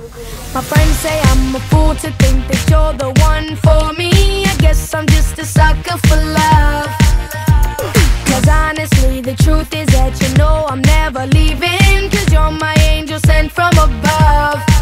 My friends say I'm a fool to think that you're the one for me. I guess I'm just a sucker for love. Cause honestly, the truth is that you know I'm never leaving. Cause you're my angel sent from above.